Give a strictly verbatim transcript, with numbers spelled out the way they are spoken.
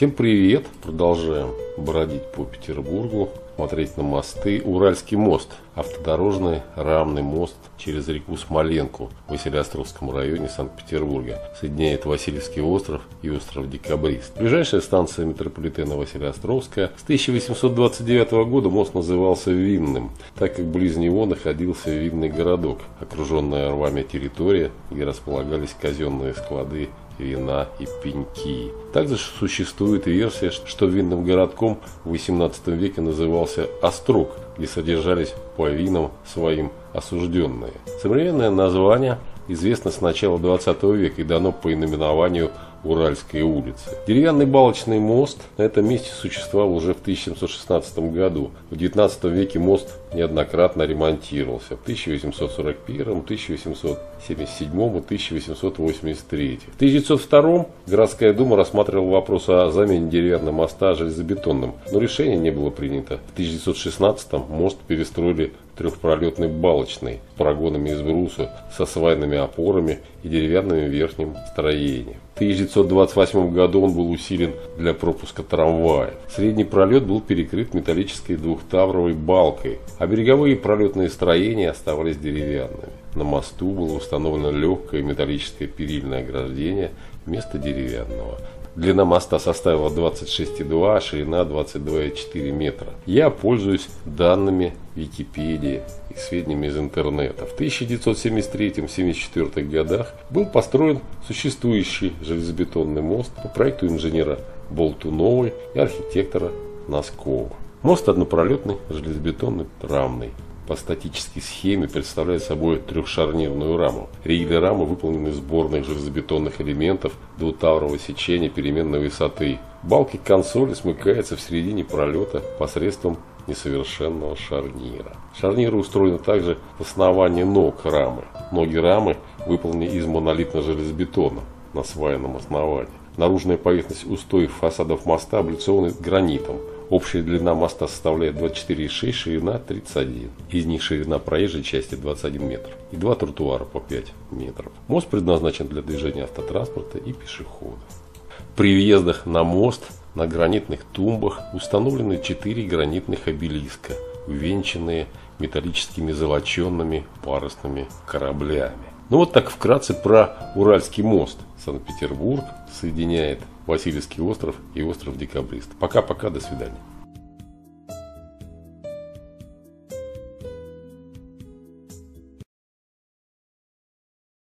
Всем привет! Продолжаем бродить по Петербургу, смотреть на мосты. Уральский мост, автодорожный рамный мост через реку Смоленку в Василеостровском районе Санкт-Петербурга. Соединяет Васильевский остров и остров Декабрист. Ближайшая станция метрополитена Василеостровская. С тысяча восемьсот двадцать девятого года мост назывался Винным, так как близ него находился винный городок, окруженная рвами территория, где располагались казенные склады вина и пеньки. Также существует версия, что винным городком в восемнадцатом веке назывался Острог, где содержались по винам своим осужденные. Современное название известно с начала двадцатого века и дано по именованию Уральской улицы. Деревянный балочный мост на этом месте существовал уже в тысяча семьсот шестнадцатом году. В девятнадцатом веке мост неоднократно ремонтировался в тысяча восемьсот сорок первом, тысяча восемьсот семьдесят седьмом и тысяча восемьсот восемьдесят третьем. В тысяча девятьсот втором городская дума рассматривала вопрос о замене деревянного моста железобетонным, но решение не было принято. В тысяча девятьсот шестнадцатом мост перестроили трехпролетный балочный с прогонами из бруса, со свайными опорами и деревянным верхним строением. В тысяча девятьсот двадцать восьмом году он был усилен для пропуска трамвая. Средний пролет был перекрыт металлической двухтавровой балкой, а береговые пролетные строения оставались деревянными. На мосту было установлено легкое металлическое перильное ограждение вместо деревянного. Длина моста составила двадцать шесть и два, а ширина двадцать два и четыре метра. Я пользуюсь данными Википедии и сведениями из интернета. В тысяча девятьсот семьдесят третьем — семьдесят четвёртом годах был построен существующий железобетонный мост по проекту инженера Болтунова и архитектора Носкова. Мост однопролетный, железобетонный, рамный. По статической схеме представляет собой трехшарнирную раму. Ригели рамы выполнены из сборных железобетонных элементов двутаврового сечения переменной высоты. Балки консоли смыкаются в середине пролета посредством несовершенного шарнира. Шарниры устроены также в основании ног рамы. Ноги рамы выполнены из монолитного железобетона на свайном основании. Наружная поверхность устоев фасадов моста облицована гранитом. Общая длина моста составляет двадцать четыре и шесть, ширина тридцать один. Из них ширина проезжей части двадцать один метр и два тротуара по пять метров. Мост предназначен для движения автотранспорта и пешеходов. При въездах на мост на гранитных тумбах установлены четыре гранитных обелиска, увенчанные металлическими золоченными парусными кораблями. Ну вот так вкратце про Уральский мост. Санкт-Петербург соединяет Васильевский остров и остров Декабрист. Пока-пока, до свидания.